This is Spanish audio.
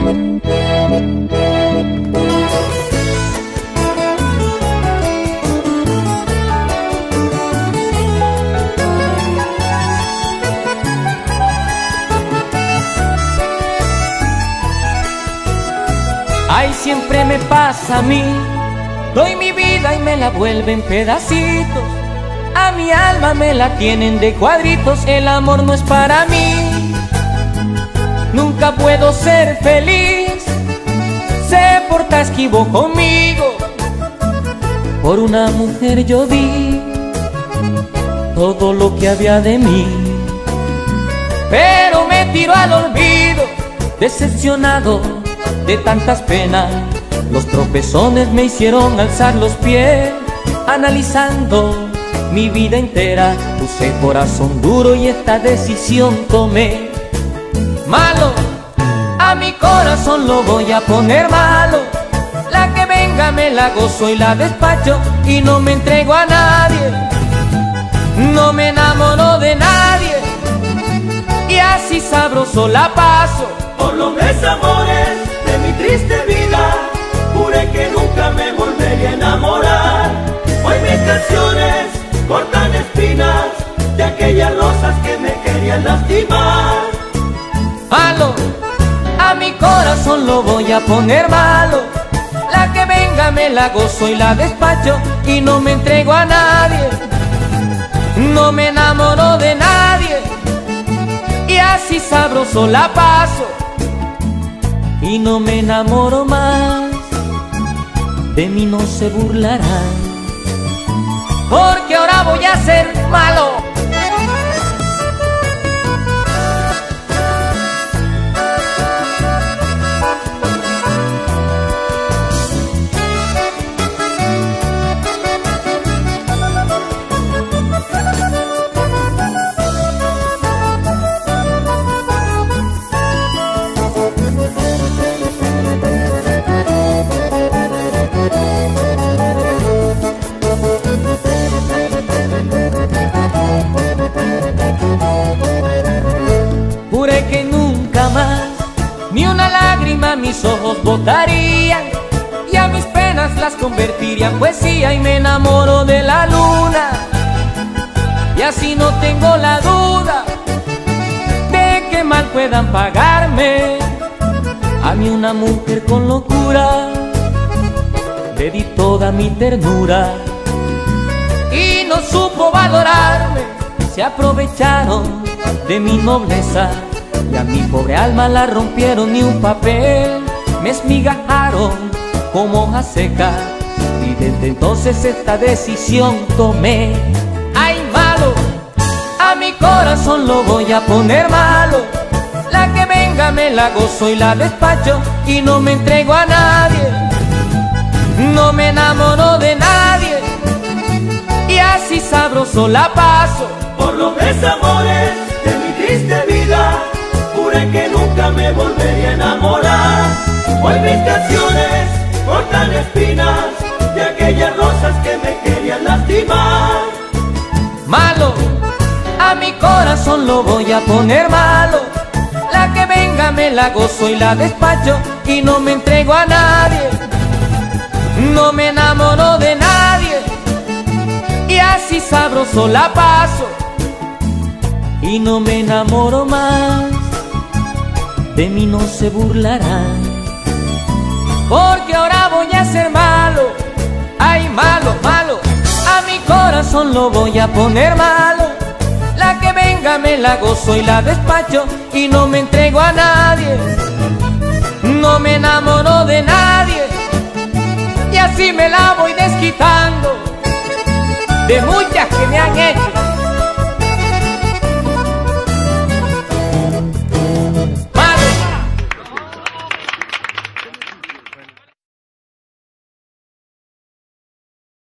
Ay, siempre me pasa a mí, doy mi vida y me la vuelven pedacitos. A mi alma me la tienen de cuadritos, el amor no es para mí. Nunca puedo ser feliz, se porta esquivo conmigo. Por una mujer yo di todo lo que había de mí, pero me tiró al olvido, decepcionado de tantas penas. Los tropezones me hicieron alzar los pies, analizando mi vida entera. Puse corazón duro y esta decisión tomé. Malo, a mi corazón lo voy a poner malo. La que venga me la gozo y la despacho, y no me entrego a nadie, no me enamoro de nadie, y así sabroso la paso. Por los desamores de mi triste vida, juré que nunca me volvería a enamorar. Hoy mis canciones cortan espinas de aquellas rosas que me querían lastimar. Malo, a mi corazón lo voy a poner malo. La que venga me la gozo y la despacho, y no me entrego a nadie, no me enamoro de nadie, y así sabroso la paso. Y no me enamoro más, de mí no se burlarán, porque ahora voy a ser malo. Juré que nunca más ni una lágrima mis ojos botarían, y a mis penas las convertiría en poesía, y me enamoro de la luna, y así no tengo la duda de que mal puedan pagarme. A mí una mujer con locura le di toda mi ternura, y no supo valorarme, se aprovecharon de mi nobleza, y a mi pobre alma la rompieron ni un papel, me esmigajaron como hoja seca, y desde entonces esta decisión tomé. Ay, malo, a mi corazón lo voy a poner malo. La que venga me la gozo y la despacho, y no me entrego a nadie, no me enamoro de nadie, y así sabroso la paso. Por los desamores de mi triste vida, juré que nunca me volvería a enamorar. Hoy mis canciones cortan espinas de aquellas rosas que me querían lastimar. Malo, a mi corazón lo voy a poner malo. La que venga me la gozo y la despacho, y no me entrego a nadie, no me enamoro de nadie, y así sabroso la paso. Y no me enamoro más, de mí no se burlarán, porque ahora voy a ser malo. Ay, malo, malo, a mi corazón lo voy a poner malo. La que venga me la gozo y la despacho, y no me entrego a nadie, no me enamoro de nadie, y así me la voy desquitando de muchas que me han hecho.